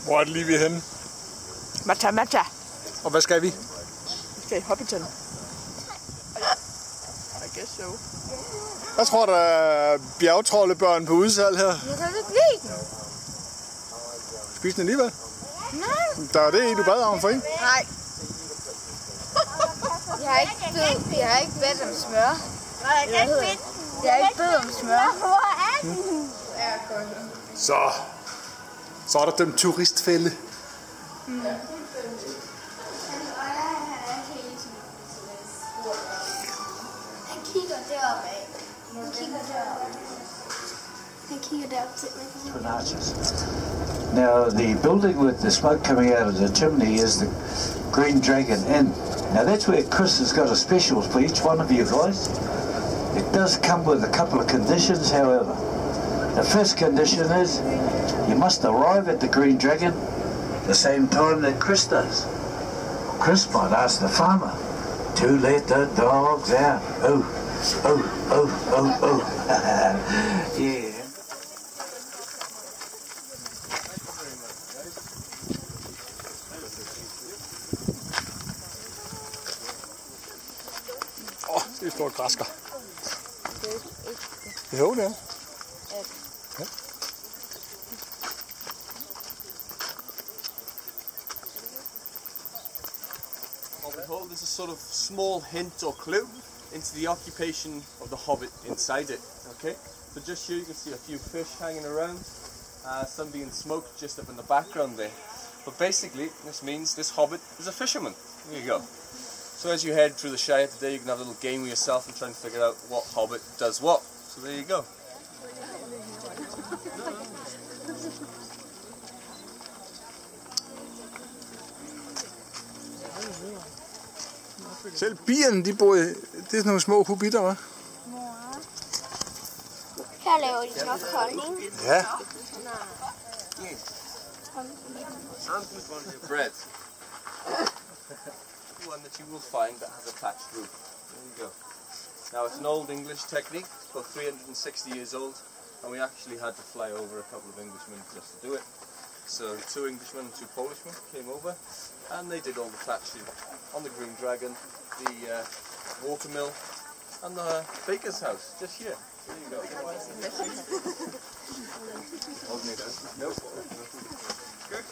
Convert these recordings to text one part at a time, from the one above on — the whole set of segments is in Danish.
Hvor er det lige vi er henne? Matcha. Og hvad skal vi? Vi skal i Hobbiton. I guess so. Jeg tror, der er bjergtroldebørn på udsalg her. Jeg kan ikke lide den. Spis den alligevel? Nej. Der er det i, du bad om for en? Nej. Jeg har ikke bedt om smør. Jeg har ikke bedt om smør. Hvor er den? Så er der den turistfælde. Han kigger deroppe af. Han kigger derop til mig. Now the building with the smoke coming out of the chimney is the Green Dragon Inn. Now that's where Chris has got a special for each one of you guys. It does come with a couple of conditions, however. The first condition is you must arrive at the Green Dragon the same time that Chris does. Chris might ask the farmer to let the dogs out. Oh. Yeah. Det står græsker. Jo, det er. Ja. There's a sort of small hint or clue into the occupation of the hobbit inside it. Okay, so just here you can see a few fish hanging around, some being smoked just up in the background there. But basically, this means this hobbit is a fisherman. There you go. So as you head through the Shire today, you can have a little game with yourself and try and figure out what hobbit does what. So there you go. Selv bierne, de bor i... Det er sådan nogle små hobitter, hva'? Her laver de nok honning. Ja. Bread. One that you will find that has a thatched roof. There you go. Now it's an old English technique, it's about 360 years old, and we actually had to fly over a couple of Englishmen just to do it. So 2 Englishmen and 2 Polishmen came over, and they did all the thatching on the Green Dragon, the water mill, and the baker's house, just here. There you go. Nope. Good.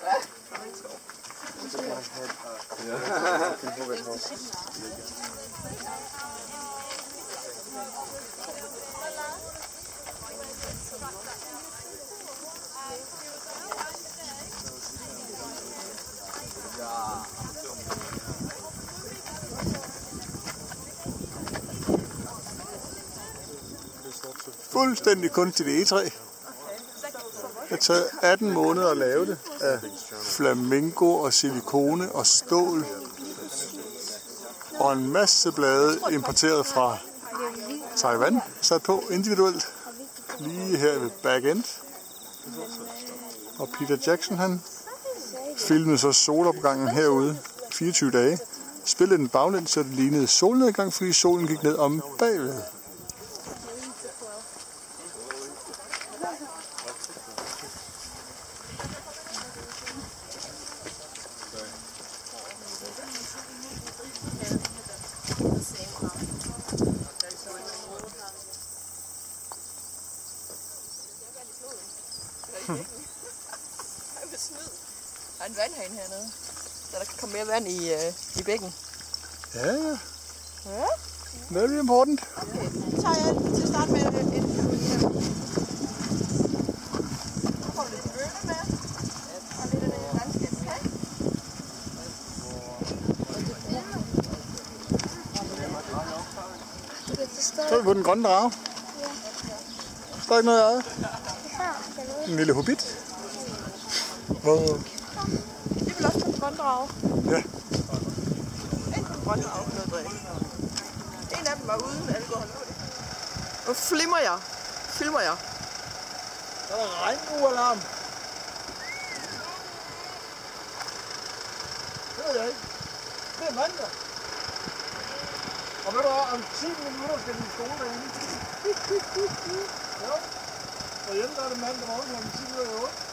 Fuldstændig kunstigt egetræ. Det har taget 18 måneder at lave det af flamingo og silikone og stål. Og en masse blade importeret fra Taiwan, sat på individuelt. Lige her ved back end. Og Peter Jackson, han filmede så solopgangen herude 24 dage. Spillede den baglæns, så det lignede solnedgang, fordi solen gik ned om bagved. Der er en vandhane hernede, så der kan komme mere vand i bækken. Ja. Ja. Very important. Okay, så tager jeg til at starte med en så får vi lidt bønne med, og lidt landskabskage. Så er vi på den grønne drage. Der er ikke noget i øjet. En lille hobbit. Hvor... Det vil også på den grønne drage. Ja. Ikke på den grønne drage for noget drik. En af dem var uden alkohol. Nu filmer jeg. Der er regnbuealarm. Det ved jeg ikke. Det er mandag. Og ved du hvad, om 10 minutter skal vi i skole derinde. Jo. Og hjemme der er det mandag morgen kl. 10:08.